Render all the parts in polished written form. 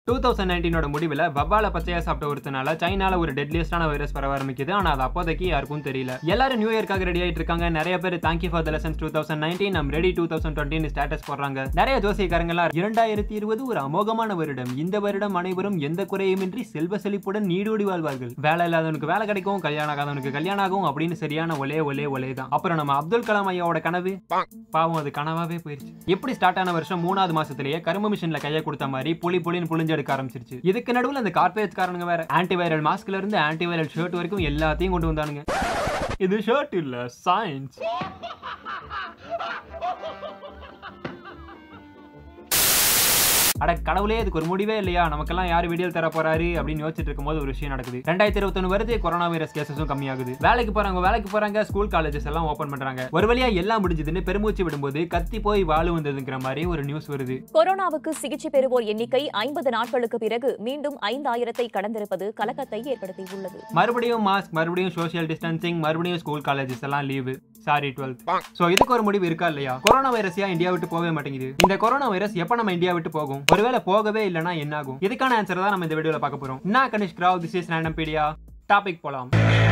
2019 முடிவில் வவ்வால பச்சையா சாப்பிட்ட ஒருத்தனால சைனால ஒரு டெட்லியஸ்டான வைரஸ் பரவ ஆரம்பிக்குது. ஆனா அது அப்போதைக்கு யாருக்கும் தெரியல. எல்லாரும் நியூ இயர்க்காக ரெடி ஆயிட்டு இருக்காங்க. நிறைய பேர் thank you for the lessons 2019 I'm ready 2020 status போடுறாங்க. நிறைய ஜோசியக்காரங்க 2020 ஒரு அமோகமான வருடம், இந்த வருடம் அனைவரும் எந்த குறையுமின்றி செல்வ செழிப்புடன் நீடோடி வாழ்வார்கள், வேலை இல்லாதவனுக்கு வேலை கிடைக்கும், கல்யாணம் ஆகாதவனுக்கு கல்யாணம் ஆகும் அப்படின்னு சரியான ஒலே தான். அப்புறம் நம்ம அப்துல் கலாம் ஐயாவோட கனவு பாவம் அது கனவாவே போயிருச்சு. எப்படி ஸ்டார்ட் ஆன வருஷம் 3வது மாசத்திலேயே கரும்பு மிஷின்ல கையை கொடுத்த மாதிரி புளின்னு புளிஞ்சு எடுக்க ஆரம்பிச்சிருச்சு. இதுக்கு நடுவுல அந்த கார்பரேட் காரங்க வேற ஆன்டிவைரல் மாஸ்க்ல இருந்து ஆன்டிவைரல் ஷர்ட் வரைக்கும் எல்லாத்தையும் கொண்டு வந்தானுங்க. இது ஷர்ட் இல்ல, சயின்ஸ். அட கடவுளே, இதுக்கு ஒரு முடிவே இல்லையா, நமக்கெல்லாம் யாரு வீடியோ தர போறாரு அப்படின்னு யோசிச்சுட்டு இருக்கும்போது ஒரு விஷயம் நடக்குது. 2021 வருது, கொரோனா வைரஸ் கேசஸும் கம்மியாகுது. வேலைக்கு போறாங்க, ஸ்கூல் காலேஜஸ் எல்லாம் ஓபன் பண்றாங்க. ஒரு வழியா எல்லாம் முடிஞ்சதுன்னு பெருமூச்சு விடும்போது கத்தி போய் வாழ வந்ததுங்கிற மாதிரி ஒரு நியூஸ் வருது. கொரோனாவுக்கு சிகிச்சை பெறுவோர் எண்ணிக்கை 50 நாட்களுக்கு பிறகு மீண்டும் 5000 கடந்திருப்பது கலக்கத்தை ஏற்படுத்தியுள்ளது. மறுபடியும் மாஸ்க், மறுபடியும் சோசியல் டிஸ்டன்சிங், மறுபடியும் ஸ்கூல் காலேஜஸ் எல்லாம் லீவு. Sorry 12th. சோ இதுக்கு ஒரு முடிவு இருக்கா இல்லையா? கொரோனா வைரஸ் இந்தியா விட்டு போகவே மாட்டேங்குது. இந்த கொரோனா வைரஸ் எப்ப நம்ம இந்தியா விட்டு போகும்? ஒருவேளை போகவே இல்லனா என்ன ஆகும்? இதுக்கான ஆன்சர் தான் நம்ம இந்த வீடியோல பார்க்க போறோம். நான் Kanish Rao, this is Randompedia. Topic போலாம்.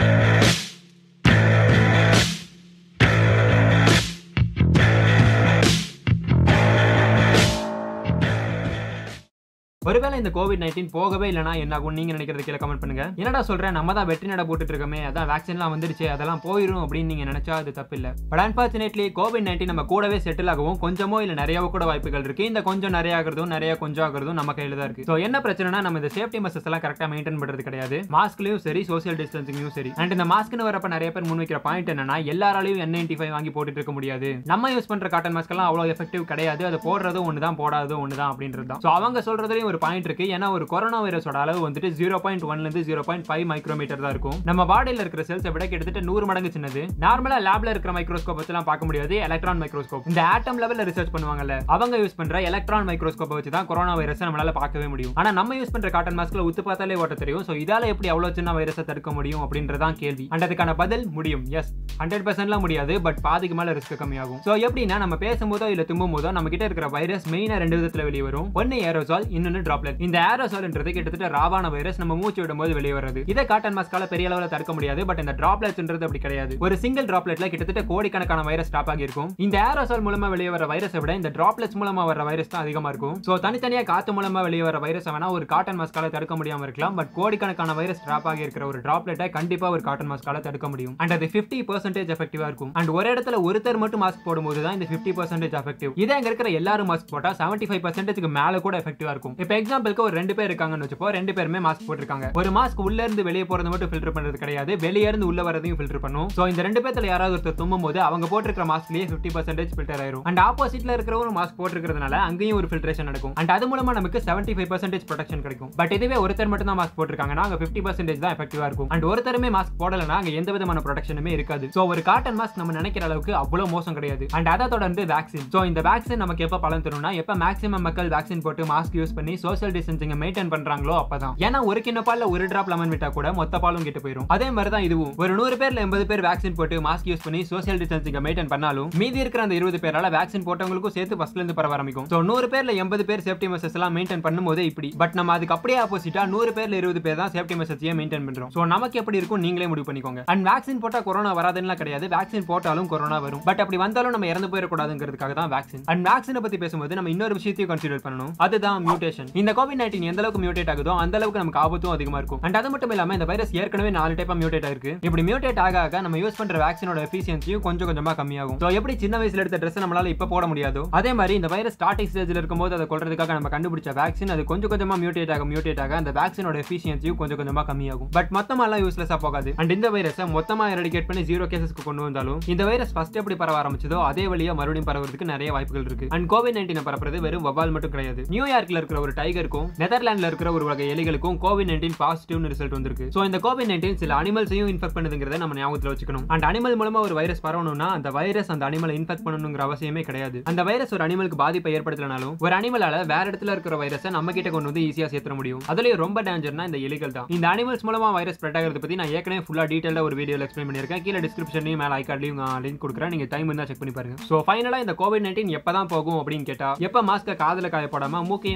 ஒருவேளை இந்த COVID-19 போகவே இல்லனா என்ன ஆகும் நீங்க நினைக்கிறது கீழே கமெண்ட் பண்ணுங்க. என்னடா சொல்றேன், நம்ம தான் வெற்றி நட போட்டுட்டு இருக்கோமே, அதான் வேக்சின்லாம் வந்துருச்சு, அதெல்லாம் போயிடும் அப்படின்னு நீங்க நினைச்சா அது தப்பு இல்ல. பட் அன்பார்ச்சுனேட்லி COVID-19 நம்ம கூடவே செட்டில் ஆகவும் கொஞ்சமோ இல்ல நிறையவோ கூட வாய்ப்புகள் இருக்கு. இந்த கொஞ்சம் நிறைய ஆகிறதும் நிறைய கொஞ்சம் ஆகிறதும் நம்ம கையில தான் இருக்கு. சோ என்ன பிரச்சனைனா, நம்ம இந்த சேஃப்டி மெஷர்ஸ் எல்லாம் கரெக்டா மெயின்டைன் பண்றது கிடையாது. மாஸ்க்லயும் சரி, சோசியல் டிஸ்டன்சிங்லயும் சரி. அண்ட் இந்த மாஸ்க்னு வரப்ப நிறைய பேர் முன்வைக்கிற பாயிண்ட் என்னன்னா, எல்லாராலையும் N95 வாங்கி போட்டுட்டு இருக்க முடியாது, நம்ம யூஸ் பண்ற காட்டன் மாஸ்க் எல்லாம் அவ்வளவு எஃபெக்டிவ் கிடையாது, அது போடுறதும் ஒண்ணுதான் போடாததும் ஒண்ணுதான் அப்படின்றது தான். சோ அவங்க சொல்றதுலயும் ஒரு பாயிண்ட் இருக்கு. ஏன்னா ஒரு கொரோனா வைரஸோட அளவு வந்துட்டு 0.1 ல இருந்து 0.5 மைக்ரோமீட்டர் தான் இருக்கும். நம்ம பாடியில இருக்கிற செல்ஸை விட கிட்டத்தட்ட 100 மடங்கு சின்னது. நார்மலா லேப்ல இருக்கிற மைக்ரோஸ்கோப் வச்சுலாம் பார்க்க முடியாது, எலக்ட்ரான் மைக்ரோஸ்கோப். இந்த ஆட்டம் லெவல்ல ரிசர்ச் பண்ணுவாங்கல்ல, அவங்க யூஸ் பண்ற எலக்ட்ரான் மைக்ரோஸ்கோப் வச்சு தான் கொரோனா வைரஸ் நம்மளால பார்க்கவே முடியும். ஆனா நம்ம யூஸ் பண்ற காட்டன் மாஸ்க்ல உத்து பார்த்தாலே ஓட்ட தெரியும். சோ இதால எப்படி அவ்வளவு சின்ன வைரஸை தடுக்க முடியும் அப்படின்றதான் கேள்வி. அண்ட் அதுக்கான பதில் முடியும். எஸ், 100% முடியாது, பட் பாதிக்கு மேல ரிஸ்க் கம்மியாகும். சோ எப்படின்னா, நம்ம பேசும்போதோ இல்ல தும்மும் போதோ நம்ம கிட்ட இருக்கிற வைரஸ் மெயினா 2 விதத்துல வெளியே வரும். ஒன்னு ஏரோசால், இன்னொன்னு டிராப்லெட். இந்த ஏரோசால்ன்றது கிட்டத்தட்ட ராவான வைரஸ் நம்ம மூச்சு விடும்போது வெளியே வருது. இதை காட்டன் மாஸ்கால பெரிய அளவுல தடுக்க முடியாது. பட் இந்த டிராப்லெட்ஸ்ன்றது அப்படி கிடையாது. ஒரு சிங்கிள் டிராப்லெட்ல கிட்டத்தட்ட கோடிக்கணக்கான வைரஸ் ஸ்டாப் ஆகி இருக்கும். இந்த ஏரோசால் மூலமா வெளியே வர வைரஸை விட இந்த டிராப்லெட்ஸ் மூலமா வர வைரஸ் தான் அதிகமா இருக்கும். சோ தனித்தனியா காத்து மூலமா வெளியே வர வைரஸ் வேணா ஒரு காட்டன் மாஸ்கால தடுக்க முடியாம இருக்கலாம். பட் கோடிக்கணக்கான வைரஸ் ஸ்டாப் ஆகி இருக்கிற ஒரு டிராப்லெட்டை கண்டிப்பா ஒரு காட்டன் மாஸ்கால தடுக்க முடியும். அண்ட் அது 50% எஃபெக்டிவா இருக்கும். அண்ட் ஒரு இடத்துல ஒருத்தர் மட்டும் மாஸ்க் போடும்போது தான் இந்த 50% எஃபெக்டிவ். இதே அங்க இருக்கிற எல்லாரும் மாஸ்க் போட்டா 75% மேல கூட எஃபெக்டிவா இருக்கும். இப்போ எக்ஸாம்பிளுக்கு ஒரு 2 பேர் இருக்காங்கன்னு வச்சுப்போ, 2 பேருமே மாஸ்க் போட்டுருக்காங்க. ஒரு மாஸ்க் உள்ள இருந்து வெளியே போறது மட்டும் ஃபில்டர் பண்றது கிடையாது, வெளியே இருந்து உள்ள வரதையும் ஃபில்டர் பண்ணும். சோ இந்த 2 பேர்ல யாராவது ஒருத்தர் தும்மும் போது அவங்க போட்டுருக்கிற மாஸ்க்லயே 50% ஃபில்டர் ஆயிரும். அண்ட் ஆப்போசிட்ல இருக்கிறவங்க மாஸ்க் போட்டுருக்கிறதுனால அங்கேயும் ஒரு ஃபில்ட்ரேஷன் நடக்கும். அண்ட் அது மூலமா நமக்கு 75% ப்ரொடெக்ஷன் கிடைக்கும். பட் இதுவே ஒருத்தர் மட்டும் தான் மாஸ்க் போட்டுருக்காங்கன்னா அங்க 50% தான் எஃபெக்டிவா இருக்கும். அண்ட் ஒருத்தருமே மாஸ்க் போடலனா அங்க எந்த விதமான ப்ரொடெக்ஷனுமே இருக்காது. சோ ஒரு காட்டன் மாஸ்க் நம்ம நினைக்கிற அளவுக்கு அவ்வளவு மோசம் கிடையாது. அண்ட் அதை தொடர்ந்து வேக்சின். சோ இந்த வேக்சின் நமக்கு எப்ப பலன் தரும்னா, எப்ப மேக்ஸிமம் மக்கள் வேக்சின் போட்டு மாஸ்க் யூஸ் பண்ணி சோசியல் டிஸ்டன்சிங் மெயின்டைன் பண்றாங்களோ அப்பதான். ஏன்னா ஒரு கிண்ண பால்ல ஒரு டிராப் லெமன் விட்டா கூட மொத்த பாலும் கெட்டு போயிடும். அதே மாதிரி தான் இதுவும். ஒரு 100 பேர்ல 80 பேர் வேக்சின் போட்டு மாஸ்க் யூஸ் பண்ணி சோசியல் டிஸ்டன்சிங் மெயின்டைன் பண்ணாலும் மீதி இருக்கிற அந்த 20 பேரால வேக்சின் போட்டவங்களுக்கும் சேர்த்து ஃபர்ஸ்ட்ல இருந்து பரவ ஆரம்பிக்கும். சோ 100 பேர்ல 80 பேர் சேஃப்டி மெஷர்ஸ் எல்லாம் மெயின்டைன் பண்ணும்போது இப்படி. பட் நம்ம அதுக்கு அப்படியே ஆப்போசிட்டா 100 பேர்ல 20 பேர் தான் சேஃப்டி மெஷர்ஸையே மெயின்டைன் பண்றோம். சோ நமக்கு எப்படி இருக்கும் நீங்களே முடிவு பண்ணிக்கோங்க. அண்ட் வேக்சின் போட்டா கொரோனா வராதுன்னு கிடையாது, வேக்சின் போட்டாலும் கொரோனா வரும். பட் அப்படி வந்தாலும் நம்ம இறந்து போயிட கூடாதுங்கிறதுக்காக தான் வேக்சின். அண்ட் வேக்சினை பத்தி பேசும்போது நம்ம இன்னொரு விஷயத்தையும் கன்சிடர் பண்ணணும், அதுதான் மியூட்டேஷன். இந்த COVID-19 எந்த அளவுக்கு மியூட்டேட் ஆகுதோ அந்த அளவுக்கு நமக்கு ஆபத்தும் அதிகமா இருக்கும். அண்ட் அது மட்டும் இல்லாம இந்த வைரஸ் ஏற்கனவே 4 டைப்பா மியூட்டேட் ஆயிருக்கு. இப்படி மியூட்டேட் ஆக நம்ம யூஸ் பண்ற வேக்சினோட எஃபிஷியன்சியும் கொஞ்சம் கொஞ்சமா கம்மியாகும். சோ எப்படி சின்ன வயசுல எடுத்த ட்ரெஸ் நம்மளால இப்ப போட முடியாதோ, அதே மாதிரி இந்த வைரஸ் ஸ்டார்டிங் ஸ்டேஜ்ல இருக்கும்போது அதை கொல்றதுக்காக நம்ம கண்டுபிடிச்ச வேக்சின் அது கொஞ்சம் கொஞ்சமா மியூட்டேட் ஆக அந்த வேக்சினோட எஃபிஷியன்சியும் கொஞ்சம் கொஞ்சமா கம்மியாகும். பட் மொத்தமா எல்லாம் யூஸ்லெஸ்ஸா போகாது. அண்ட் இந்த வைரஸை மொத்தமா எரடிகேட் பண்ணி 0 கேசஸ்க்கு கொண்டு வந்தாலும் இந்த வைரஸ் ஃபர்ஸ்ட் எப்படி பரவ ஆரம்பிச்சதோ அதே வழியா மறுபடியும் பரவறதுக்கு நிறைய வாய்ப்புகள் இருக்கு. அண்ட் COVID-19 பரப்புறது வெறும் வவ்வால் மட்டும் கிடையாது. நியூயார்க்ல இருக்கிற ஒரு டைகருக்கும் நெதர்லாந்துல இருக்கிற ஒரு வகை எலிகளுக்கும் COVID-19 பாசிட்டிவ்னு ரிசல்ட் வந்திருக்கு. சோ இந்த COVID-19 சில அனிமல்ஸையும் இன்ஃபெக்ட் பண்ணுதுங்கறத நம்ம ஞாபகத்துல வச்சுக்கணும். அண்ட் அனிமல் மூலமா ஒரு வைரஸ் பரவணும்னா அந்த வைரஸ் அந்த அனிமலை இன்ஃபெக்ட் பண்ணணும்ங்கற அவசியமே கிடையாது. அந்த வைரஸ் ஒரு அனிமலுக்கு பாதிப்பை ஏற்படுத்தலனாலும் ஒரு அனிமலால வேற இடத்துல இருக்கிற வைரஸை நம்ம கிட்ட கொண்டு வந்து ஈஸியா சேர்த்த முடியும். அதுலயும் ரொம்ப டேஞ்சர்னா இந்த எலிகள் தான். இந்த அனிமல்ஸ் மூலமா வைரஸ் ஸ்ப்ரெட் ஆகிறத பத்தி நான் ஏற்கனவே ஃபுல்லா டீடைலா ஒரு வீடியோல எக்ஸ்பிளைன் பண்ணிருக்கேன். கீழ டிஸ்கிரிப்ஷன்லயும் மேல ஐ கார்ட்லயும் லிங்க் கொடுக்குறேன், நீங்க டைம் இருந்தா செக் பண்ணி பாருங்க. சோ ஃபைனலா இந்த COVID-19 எப்பதான் போகும் அப்படின்னு கேட்டா, எப்ப மாஸ்க காதுல காய போடாம மூக்கையும் வாயும் கவர்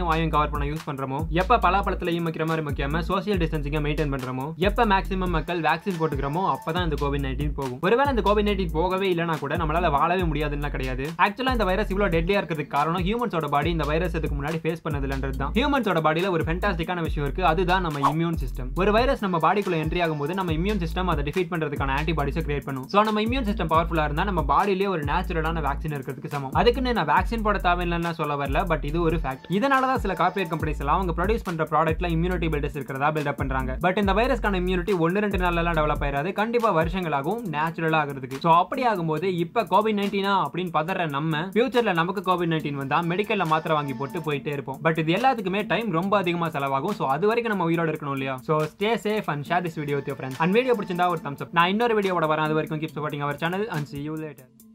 ஸ்மார்ட் போனை யூஸ் பண்றோமோ, எப்ப பலாப்பழத்திலையும் வைக்கிற மாதிரி வைக்காம சோசியல் டிஸ்டன்சிங்கை மெயின்டைன் பண்றோமோ, எப்ப மேக்ஸிமம் மக்கள் வேக்சின் போட்டுக்கிறோமோ அப்பதான் இந்த கோவிட்-19 போகும். ஒருவேளை இந்த கோவிட்-19 போகவே இல்லைனா கூட நம்மளால வாழவே முடியாதுன்னு கிடையாது. ஆக்சுவலா இந்த வைரஸ் இவ்வளவு டெட்லியா இருக்கிறதுக்கு காரணம் ஹியூமன்ஸோட பாடி இந்த வைரஸ் இதுக்கு முன்னாடி ஃபேஸ் பண்ணதுலன்றது தான். ஹியூமன்ஸோட பாடியில ஒரு ஃபென்டாஸ்டிக்கான விஷயம் இருக்கு, அதுதான் நம்ம இம்யூன் சிஸ்டம். ஒரு வைரஸ் நம்ம பாடிக்குள்ள என்ட்ரி ஆகும்போது நம்ம இம்யூன் சிஸ்டம் அதை டிஃபீட் பண்றதுக்கான ஆன்டிபாடிஸை கிரியேட் பண்ணும். சோ நம்ம இம்யூன் சிஸ்டம் பவர்ஃபுல்லா இருந்தா நம்ம பாடியிலே ஒரு நேச்சுரலான வேக்சின் இருக்கிறதுக்கு சமம். அதுக்குன்னு நான் வேக்சின் போட தேவையில்லைன்னு சொல்ல வரல, பட் இது ஒரு ஃபேக்ட். இதனாலதான் சில கார்ப்பரேட் கம்பெனிஸ் எல்லாம் அவங்க ப்ரொடியூஸ் பண்ற ப்ராடக்ட்ல இம்யூனிட்டி பில்டர்ஸ் இருக்கிறதா பில்டப் பண்றாங்க. பட் இந்த வைரஸ்க்கான இம்யூனிட்டி 1-2 நாள்ல எல்லாம் டெவலப் ஆயிராது, கண்டிப்பா வருஷங்களாகும் நேச்சுரலா ஆகிறதுக்கு. சோ அப்படி ஆகும்போது இப்ப கோவிட்-19 அப்படின்னு பதற நம்ம ஃபியூச்சர்ல நமக்கு கோவிட்-19 வந்தா மெடிக்கல்ல மாத்திரை வாங்கி போட்டு போயிட்டே இருப்போம். பட் இது எல்லாத்துக்குமே டைம் ரொம்ப அதிகமா செலவாகும். சோ அது வரைக்கும் நம்ம உயிரோட இருக்கணும் இல்லையா? So stay safe and share this video with your friends. And video பிடிச்சிருந்தா ஒரு thumbs up. நான் இன்னொரு வீடியோவோட வரேன். அது வரைக்கும் keep supporting our channel and see you later.